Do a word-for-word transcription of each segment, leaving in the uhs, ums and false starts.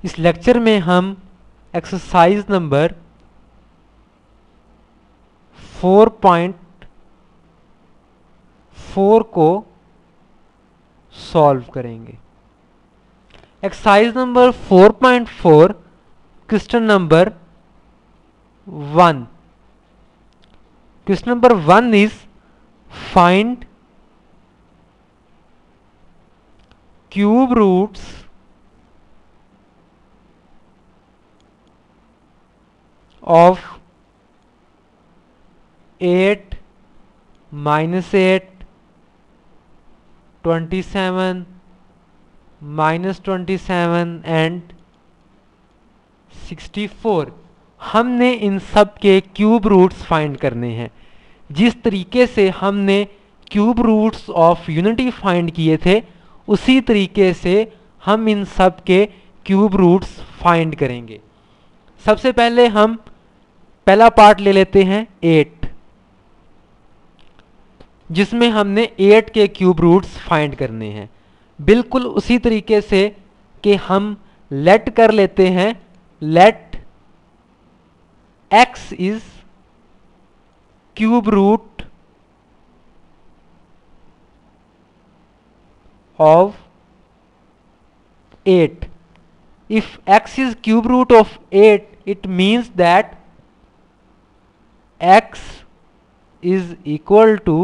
इस लेक्चर में हम exercise number four point four को सॉल्व करेंगे। Exercise number four point four question number one. Question number one is find cube roots of eight, minus eight, twenty-seven, minus twenty-seven and sixty-four। हमने इन सब के cube roots find करने हैं। जिस तरीके से हमने cube roots of unity find किए थे उसी तरीके से हम इन सब के क्यूब रूट्स फाइंड करेंगे। सबसे पहले हम पहला पार्ट ले लेते हैं एट, जिसमें हमने एट के क्यूब रूट्स फाइंड करने हैं। बिल्कुल उसी तरीके से कि हम लेट कर लेते हैं, let x is cube root of eight. If x is cube root of eight, it means that x is equal to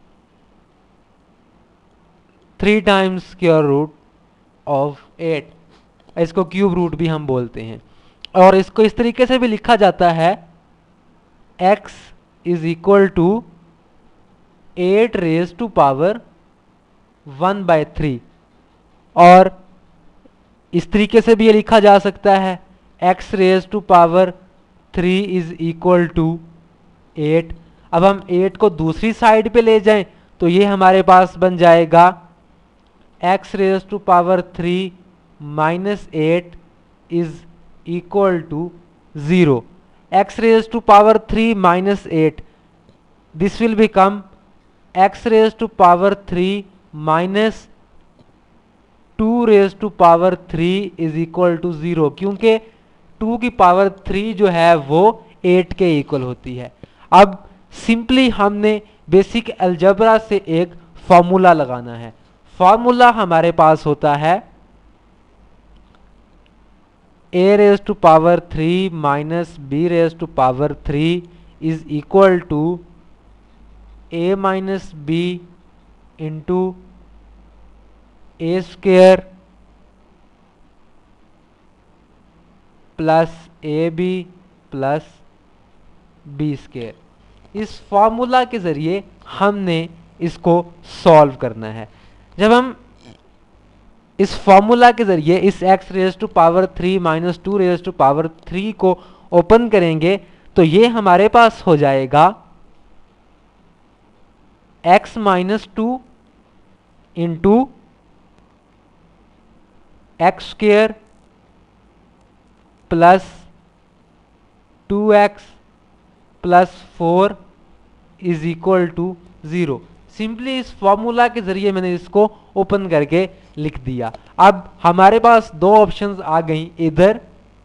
three times square root of eight. इसको क्यूब रूट भी हम बोलते हैं। और इसको इस तरीके से भी लिखा जाता है, x is equal to eight raise to power one by three. और इस तरीके से भी ये लिखा जा सकता है, x raise to power three is equal to eight. अब हम एट को दूसरी साइड पे ले जाएं तो ये हमारे पास बन जाएगा x raise to power three minus eight is equal to zero. x raise to power three minus eight, this will become x raise to power three minus two raise to power three is equal to zero, क्योंकि two की power three जो है वो eight के equal होती है। अब simply हमने बेसिक अलजेब्रा से एक फॉर्मूला लगाना है। फॉर्मूला हमारे पास होता है A raise to power three minus B raise to power three is equal to A minus B into A square plus A B plus B square. इस फॉर्मूला के ज़रिए हमने इसको सॉल्व करना है। जब हम इस फॉर्मूला के ज़रिए इस x raise to power three minus two raise to power three को ओपन करेंगे तो ये हमारे पास हो जाएगा x minus two into x square plus two x plus four is equal to zero. Simply इस फॉर्मूला के ज़रिए मैंने इसको ओपन करके लिख दिया। अब हमारे पास दो ऑप्शंस आ गई, इधर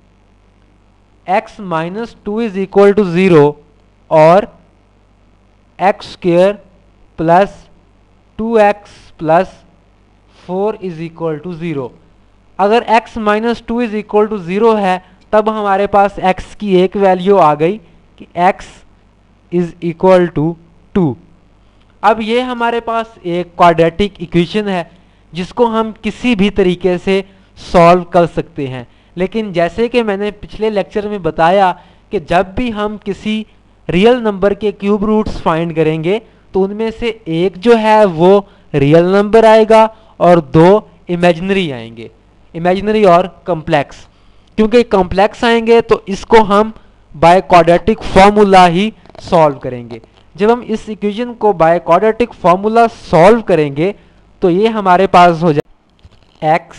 x minus two is equal to zero और x square plus two x plus four is equal to zero. अगर x minus two is equal to zero है तब हमारे पास x की एक वैल्यू आ गई कि x is equal to two. अब ये हमारे पास एक क्वाड्रेटिक इक्वेशन है जिसको हम किसी भी तरीके से सॉल्व कर सकते हैं। लेकिन जैसे कि मैंने पिछले लेक्चर में बताया कि जब भी हम किसी रियल नंबर के क्यूब रूट्स फाइंड करेंगे तो उनमें से एक जो है वो रियल नंबर आएगा और दो इमेजिनरी आएंगे, इमेजिनरी और कॉम्प्लेक्स। क्योंकि कॉम्प्लेक्स आएंगे तो इसको हम बाय क्वाड्रेटिक फॉर्मूला ही सॉल्व करेंगे। जब हम इस इक्वेशन को बाय क्वाड्रेटिक फॉर्मूला सॉल्व करेंगे तो ये हमारे पास हो जाए x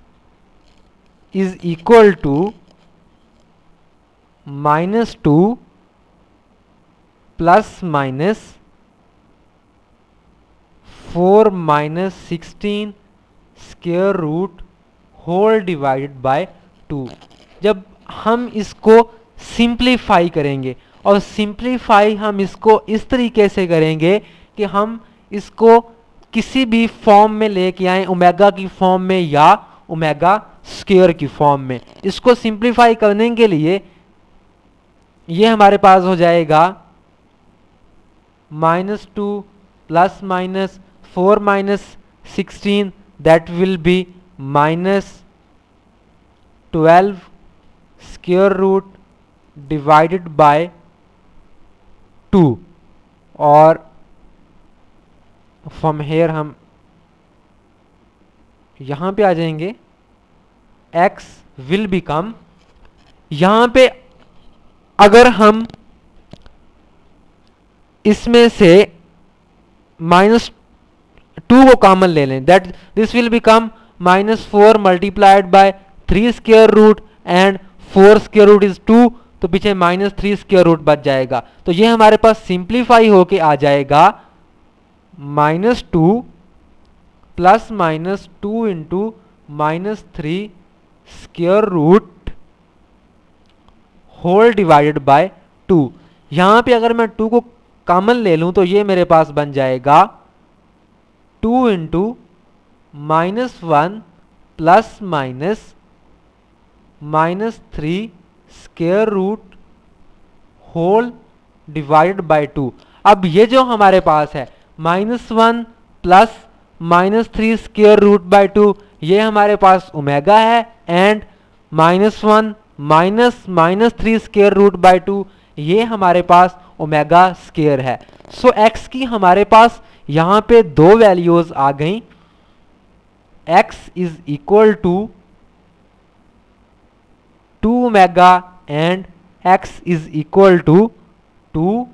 is equal to minus two plus minus four minus sixteen square root whole divided by two. जब हम इसको सिंप्लीफाई करेंगे, और सिंप्लीफाई हम इसको इस तरीके से करेंगे कि हम इसको किसी भी फॉर्म में लेके आए, ओमेगा की फॉर्म में या ओमेगा स्क्वायर की फॉर्म में। इसको सिंप्लीफाई करने के लिए ये हमारे पास हो जाएगा minus two plus minus four minus sixteen, that will be minus twelve square root divided by two. और फ्रॉम हेयर हम यहां पे आ जाएंगे, x विल बिकम, यहां पे अगर हम इसमें से माइनस टू को कॉमन ले लें, that this will become minus four multiplied by three square root and four square root is two, तो पीछे माइनस थ्री स्क्वायर रूट बच जाएगा। तो ये हमारे पास सिंप्लीफाई होके आ जाएगा minus two plus minus two into minus three square root whole divided by two. यहां पे अगर मैं टू को कॉमन ले लूं तो ये मेरे पास बन जाएगा two into minus one plus minus minus three square root whole divided by two. अब ये जो हमारे पास है minus one plus minus three square root by two, ये हमारे पास ओमेगा है, and minus one minus minus three square root by two, ये हमारे पास ओमेगा स्क्वायर है। सो so, x की हमारे पास यहां पे दो वैल्यूज आ गई, x is equal to two omega and x is equal to two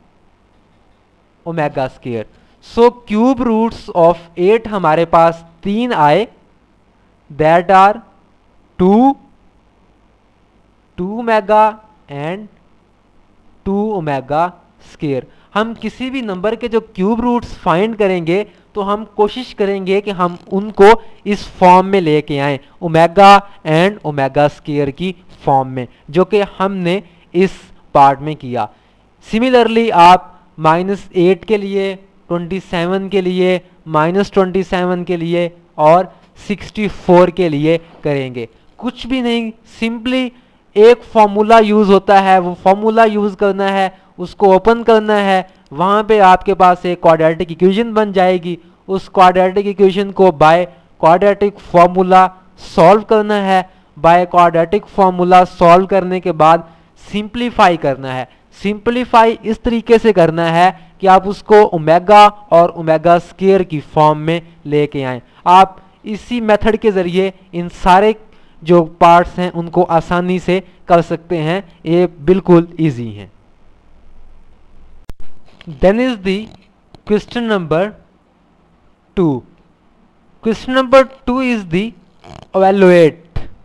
omega square. So cube roots of eight हमारे पास तीन आए, that are two, two omega and two omega square. हम किसी भी नंबर के जो क्यूब रूट्स फाइंड करेंगे तो हम कोशिश करेंगे कि हम उनको इस फॉर्म में लेके आए, ओमेगा एंड ओमेगा स्क्वायर की फॉर्म में, जो कि हमने इस पार्ट में किया। सिमिलरली आप माइनस एट के लिए, ट्वेंटी सेवन के लिए, माइनस ट्वेंटी सेवन के लिए और सिक्सटी फोर के लिए करेंगे। कुछ भी नहीं, सिंपली एक फॉर्मूला यूज होता है, वो फॉर्मूला यूज करना है, उसको ओपन करना है, वहां पे आपके पास एक क्वाड्रेटिक इक्वेशन बन जाएगी। उस क्वाड्रेटिक इक्वेशन को बाय क्वाड्रेटिक फॉर्मूला सॉल्व करना है। बाय क्वाड्रेटिक फॉर्मूला सॉल्व करने के बाद सिंप्लीफाई करना है। सिंप्लीफाई इस तरीके से करना है कि आप उसको ओमेगा और ओमेगा स्क्वायर की फॉर्म में लेके आए। आप इसी मेथड के जरिए इन सारे जो पार्ट्स हैं उनको आसानी से कर सकते हैं, ये बिल्कुल इजी हैं। Then is the question number two. Question number two is the evaluate.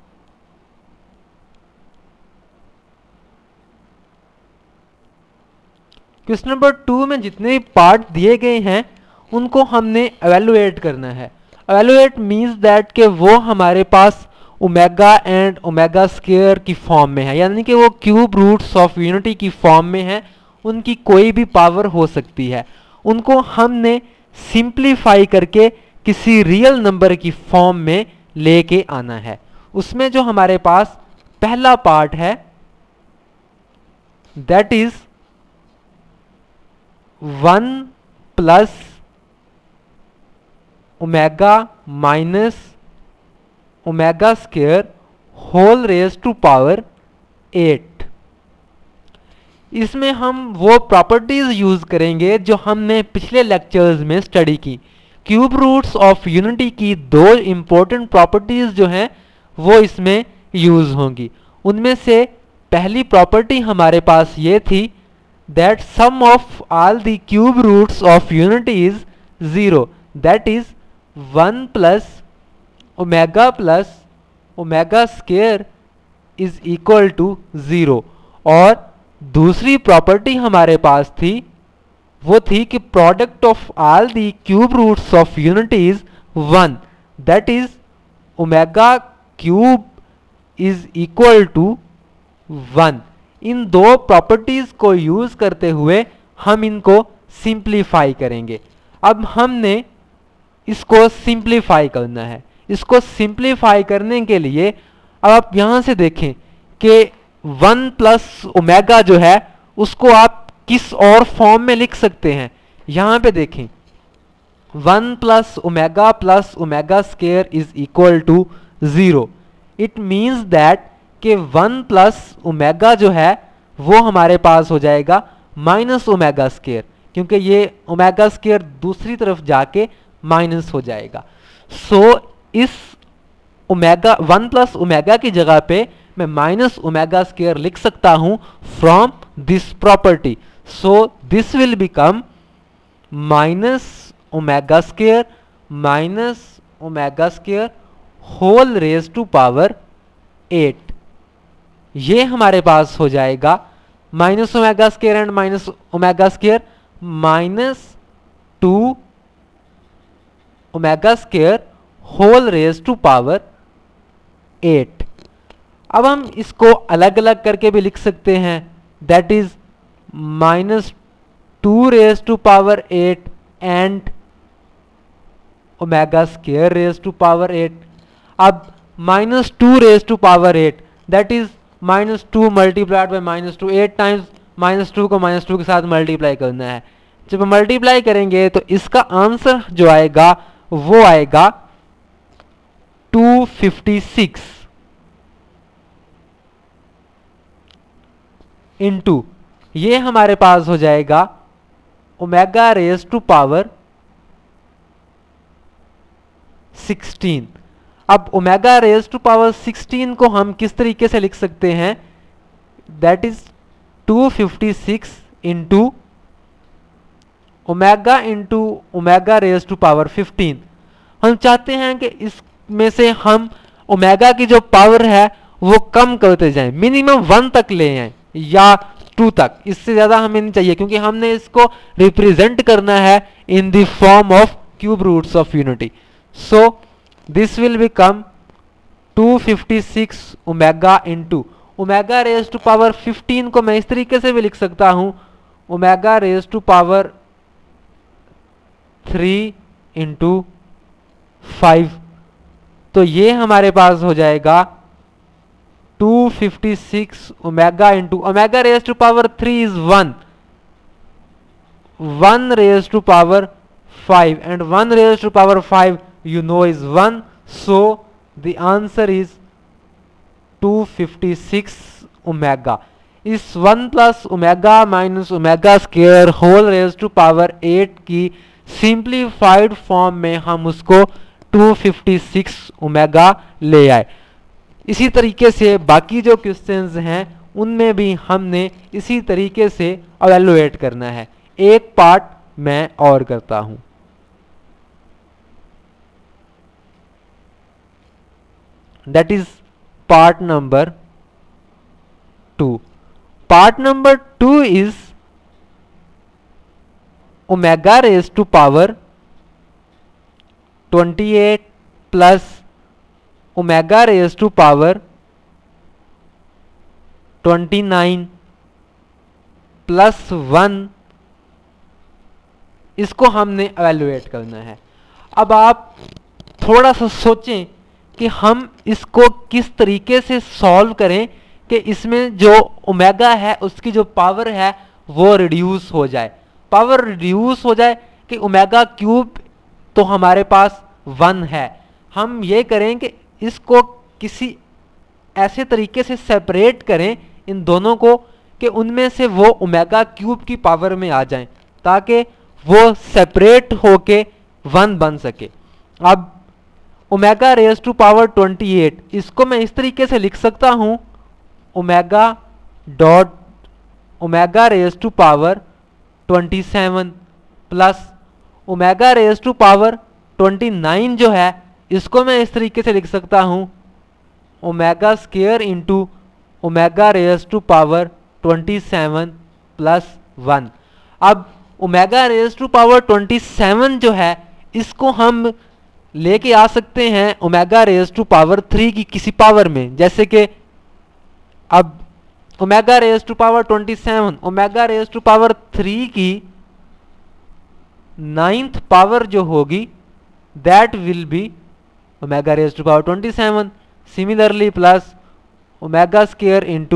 Question number two में जितने भी पार्ट दिए गए हैं उनको हमने इवैल्यूएट करना है। इवैल्यूएट मीन्स दैट कि वो हमारे पास ओमेगा एंड ओमेगा स्क्वायर की फॉर्म में है, यानी कि वो क्यूब रूट्स ऑफ यूनिटी की फॉर्म में है, उनकी कोई भी पावर हो सकती है। उनको हमने सिंप्लीफाई करके किसी रियल नंबर की फॉर्म में लेके आना है। उसमें जो हमारे पास पहला पार्ट है that is one plus omega minus omega square whole raise to power eight. इसमें हम वो प्रॉपर्टीज यूज करेंगे जो हमने पिछले लेक्चर्स में स्टडी की। क्यूब रूट्स ऑफ यूनिटी की दो इंपॉर्टेंट प्रॉपर्टीज जो हैं वो इसमें यूज होंगी। उनमें से पहली प्रॉपर्टी हमारे पास ये थी that sum of all the cube roots of unity is zero, that is one plus omega plus omega square is equal to zero। और दूसरी प्रॉपर्टी हमारे पास थी वो थी कि product of all the cube roots of unity is one, that is omega cube is equal to one. इन दो properties को यूज करते हुए हम इनको सिंप्लीफाई करेंगे। अब हमने इसको सिंप्लीफाई करना है। इसको सिंप्लीफाई करने के लिए अब आप यहां से देखें कि वन प्लस ओमेगा जो है उसको आप किस और फॉर्म में लिख सकते हैं। यहां पे देखें, one plus omega plus omega square is equal to zero. It means that कि वन प्लस ओमेगा जो है वो हमारे पास हो जाएगा माइनस ओमेगा स्क्वायर, क्योंकि ये ओमेगा स्क्वायर दूसरी तरफ जाके माइनस हो जाएगा। सो so, इस ओमेगा वन प्लस ओमेगा की जगह पे मैं माइनस ओमेगा स्क्वायर लिख सकता हूं from this property. So this will become minus omega square minus omega square whole raise to power eight. ये हमारे पास हो जाएगा minus omega square and minus omega square minus two omega square whole raise to power eight. अब हम इसको अलग अलग करके भी लिख सकते हैं, that is minus two raise to power eight and omega square raise to power eight. अब minus two raise to power eight that is minus two multiplied by minus two, eight times minus two को minus two के साथ multiply करना है। जब multiply करेंगे तो इसका आंसर जो आएगा वो आएगा टू फिफ्टी सिक्स इंटू ये हमारे पास हो जाएगा omega raise to power sixteen. अब omega raise to power sixteen को हम किस तरीके से लिख सकते हैं, that is two fifty six into omega into omega raise to power fifteen. हम चाहते हैं कि इसमें से हम ओमेगा की जो पावर है वो कम करते जाएं, मिनिमम वन तक ले आए या टू तक, इससे ज्यादा हमें नहीं चाहिए, क्योंकि हमने इसको रिप्रेजेंट करना है in the form of cube roots of unity. So this will become two fifty six omega into omega raise to power fifteen को मैं इस तरीके से भी लिख सकता हूं, omega raise to power three into five. तो ये हमारे पास हो जाएगा two fifty six omega into omega raise to power three is one, one raise to power five and one raise to power five you know is one, so the answer is two fifty six omega. इस one plus omega minus omega square whole raise to power eight की simplified form में हम उसको to fifty six omega ले आए। इसी तरीके से बाकी जो क्वेश्चंस हैं उनमें भी हमने इसी तरीके से एवेलुएट करना है। एक पार्ट मैं और करता हूं। That is part number two. Part number two is omega raised to power twenty-eight plus omega raised to power twenty-nine plus one, इसको हमने evaluate करना है। अब आप थोड़ा सा सोचें कि हम इसको किस तरीके से सॉल्व करें कि इसमें जो ओमेगा है उसकी जो पावर है वो रिड्यूस हो जाए। पावर रिड्यूस हो जाए कि ओमेगा क्यूब तो हमारे पास वन है, हम ये करें कि इसको किसी ऐसे तरीके से सेपरेट करें इन दोनों को कि उनमें से वो ओमेगा क्यूब की पावर में आ जाएं ताकि वो सेपरेट होके वन बन सके। अब omega raise to power twenty eight, इसको मैं इस तरीके से लिख सकता हूं, omega dot omega raise to power twenty seven plus omega raise to power twenty nine जो है इसको मैं इस तरीके से लिख सकता हूं, omega square into omega raise to power twenty seven plus one. अब omega raise to power twenty seven जो है इसको हम लेके आ सकते हैं omega raise to power three की किसी पावर में, जैसे कि अब omega raise to power twenty seven, omega raise to power three की नाइन्थ पावर जो होगी that will be omega raise to power twenty seven. Similarly plus omega square into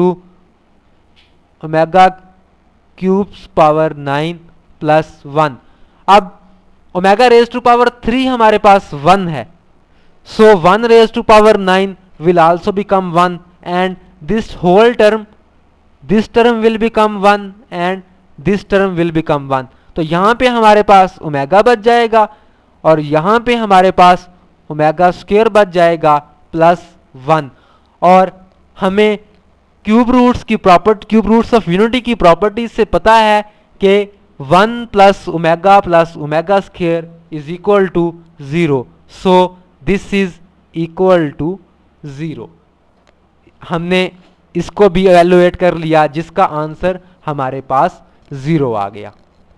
omega cubes power nine plus one. अब omega raise to power three हमारे पास one है, so one raise to power nine will also become one and this whole term this term will become one and this term will become one. तो यहां पे हमारे पास omega बच जाएगा और यहां पे हमारे पास ओमेगा स्क्वायर बच जाएगा प्लस वन। और हमें क्यूब रूट्स की property cube roots of unity की प्रॉपर्टीज से पता है कि one plus omega plus omega square is equal to zero, so this is equal to zero. हमने इसको भी एवेलुएट कर लिया जिसका आंसर हमारे पास जीरो आ गया।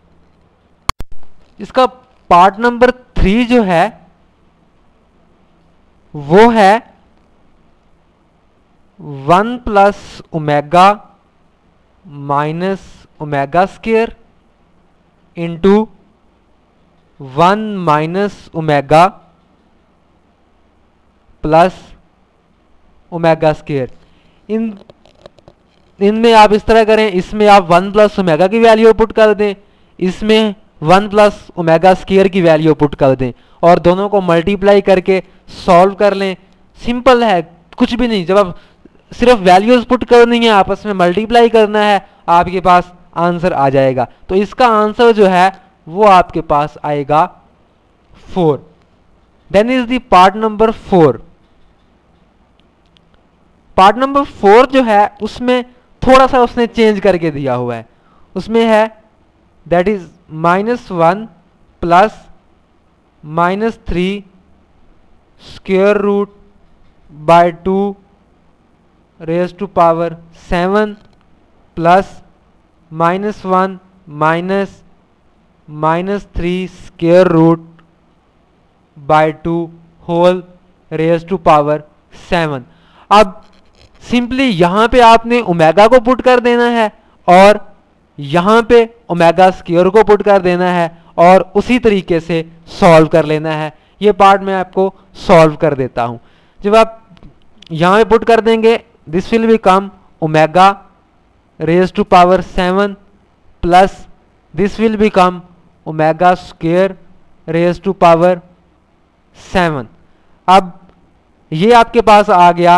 इसका पार्ट नंबर थ्री जो है वो है one plus omega minus omega square into one minus omega plus omega square. इन इनमें आप इस तरह करें, इसमें आप वन प्लस ओमेगा की वैल्यू पुट कर दें, इसमें वन प्लस ओमेगा स्क्वायर की वैल्यू पुट कर दें और दोनों को मल्टीप्लाई करके सॉल्व कर लें। सिंपल है, कुछ भी नहीं, जब आप सिर्फ वैल्यूज पुट करनी है, आपस में मल्टीप्लाई करना है, आपके पास आंसर आ जाएगा। तो इसका आंसर जो है वो आपके पास आएगा four. Then is the part number four. Part number four जो है उसमें थोड़ा सा उसने चेंज करके दिया हुआ है। उसमें है that is minus one plus minus three square root by two raise to power seven plus minus one minus minus three square root by two whole raise to power seven. अब simply यहां पे आपने omega को put कर देना है और यहां पे ओमेगा स्क्वायर को पुट कर देना है और उसी तरीके से सॉल्व कर लेना है। ये पार्ट मैं आपको सॉल्व कर देता हूं। जब आप यहां पे पुट कर देंगे this will become omega raise to power seven plus this will become omega square raise to power seven. अब ये आपके पास आ गया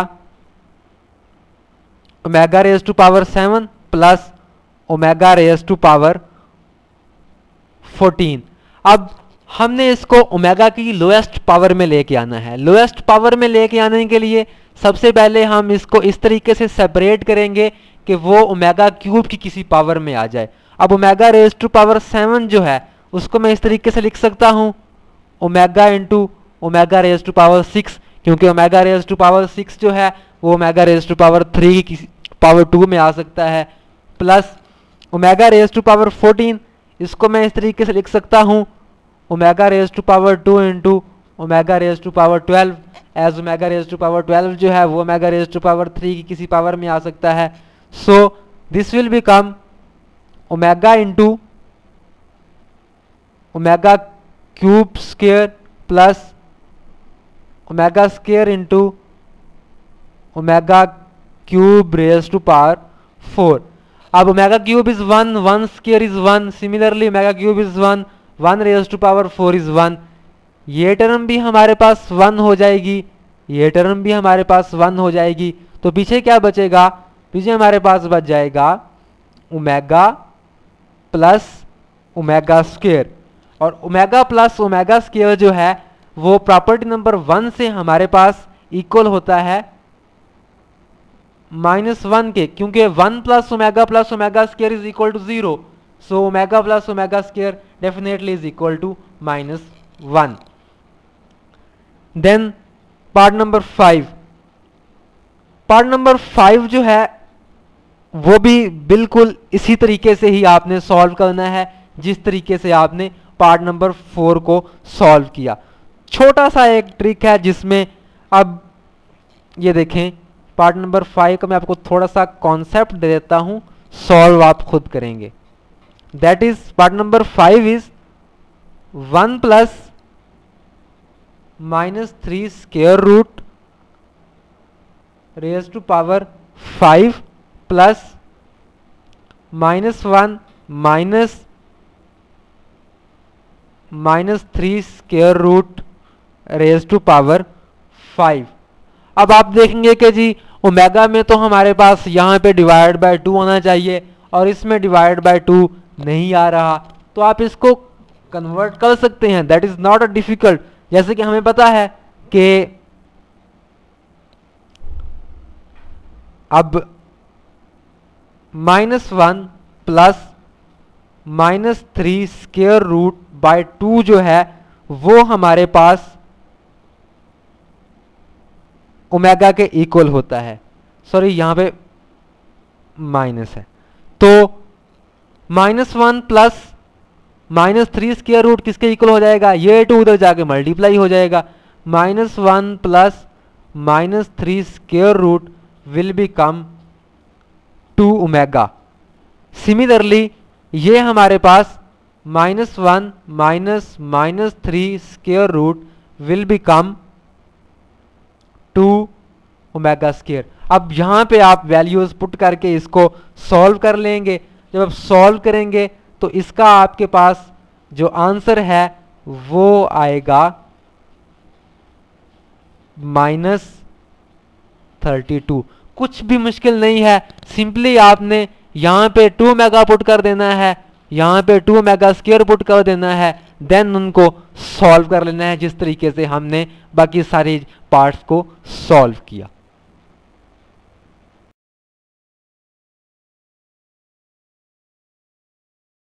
omega raise to power seven plus omega raise to power fourteen. अब हमने इसको ओमेगा की लोएस्ट पावर में लेके आना है। लोएस्ट पावर में लेके आने के लिए सबसे पहले हम इसको इस तरीके से सेपरेट करेंगे कि वो ओमेगा क्यूब की किसी पावर में आ जाए। अब omega raise to power seven जो है उसको मैं इस तरीके से लिख सकता हूं omega into omega raise to power six, क्योंकि omega raise to power six जो है वो omega raise to power three की पावर टू में आ सकता है, plus omega raise to power fourteen, इसको मैं इस तरीके से लिख सकता हूं omega raise to power two into omega raise to power twelve, as omega raise to power twelve जो है वो omega raise to power three की किसी पावर में आ सकता है। So this will become omega into omega cube square plus omega square into omega cube raise to power four. अब omega cube is one, one square is one, similarly omega cube is one, one raise to power four is one. ये term भी हमारे पास one हो जाएगी, ये term भी हमारे पास वन हो जाएगी। तो पीछे क्या बचेगा? पीछे हमारे पास बच जाएगा ओमेगा प्लस ओमेगा स्क्वायर, और ओमेगा प्लस ओमेगा स्क्वायर जो है वो प्रॉपर्टी नंबर वन से हमारे पास इक्वल होता है माइनस वन के, क्योंकि one plus omega plus omega square is equal to zero, so omega plus omega square definitely is equal to minus one. Then part number five. Part number five जो है वो भी बिल्कुल इसी तरीके से ही आपने सॉल्व करना है जिस तरीके से आपने पार्ट नंबर फोर को सॉल्व किया। छोटा सा एक ट्रिक है जिसमें अब ये देखें पार्ट नंबर फाइव का मैं आपको थोड़ा सा कॉन्सेप्ट दे देता हूं, सॉल्व आप खुद करेंगे। That is part number five is one plus minus three square root raise to power five plus minus one minus minus three square root raise to power five. अब आप देखेंगे कि जी ओमेगा में तो हमारे पास यहाँ पे डिवाइड बाय टू होना चाहिए और इसमें डिवाइड बाय टू नहीं आ रहा, तो आप इसको कन्वर्ट कर सकते हैं। That is not a difficult. जैसे कि हमें पता है कि अब minus one plus minus three square root by two जो है वो हमारे पास ओमेगा के इक्वल होता है। सॉरी यहां पे माइनस है, तो minus one plus minus three square root किसके इक्वल हो जाएगा, ये टू उधर जाके मल्टीप्लाई हो जाएगा। Minus one plus minus three square root will become two omega. Similarly ये हमारे पास minus one minus minus three square root will become two omega square. अब यहां पे आप वैल्यूज पुट करके इसको सॉल्व कर लेंगे। जब आप सॉल्व करेंगे तो इसका आपके पास जो आंसर है वो आएगा माइनस थर्टी टू। कुछ भी मुश्किल नहीं है, सिंपली आपने यहां पे टू मेगा पुट कर देना है, यहां पे टू मेगा स्क्वायर पुट कर देना है, देन उनको सॉल्व कर लेना है जिस तरीके से हमने बाकी सारे पार्ट्स को सॉल्व किया।